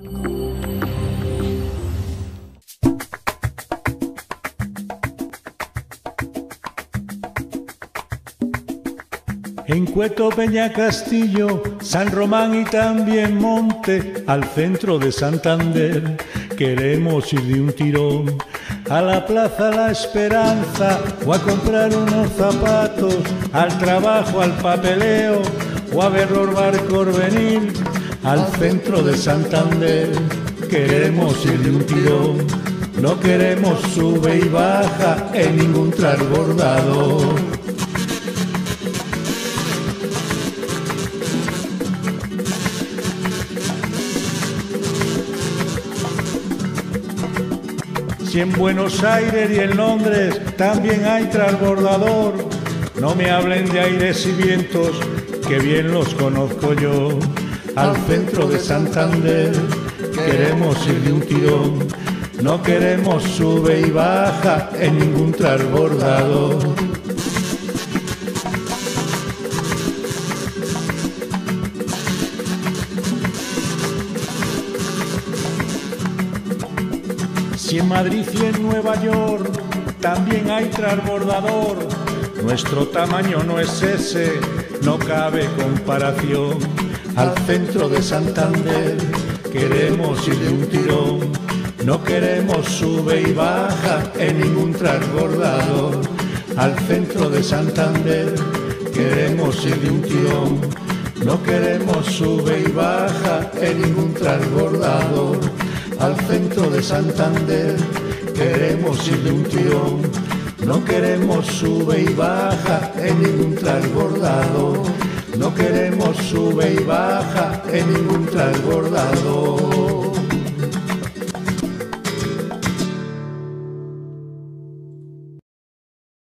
En Cueto, Peña Castillo, San Román y también Monte, al centro de Santander, queremos ir de un tirón a la Plaza La Esperanza o a comprar unos zapatos, al trabajo, al papeleo o a ver los barcos venir al centro de Santander. Queremos ir de un tirón, no queremos sube y baja en ningún transbordador. Si en Buenos Aires y en Londres también hay transbordador, no me hablen de aires y vientos, que bien los conozco yo. Al centro de Santander queremos ir de un tirón, no queremos sube y baja en ningún transbordador. Si en Madrid y en Nueva York también hay transbordador, nuestro tamaño no es ese, no cabe comparación. Al centro de Santander queremos ir de un tirón, no queremos sube y baja en ningún transbordador. Al centro de Santander queremos ir de un tirón, no queremos sube y baja en ningún transbordador. Al centro de Santander queremos ir de un tirón, no queremos sube y baja en ningún transbordador. No queremos sube y baja en ningún transbordador.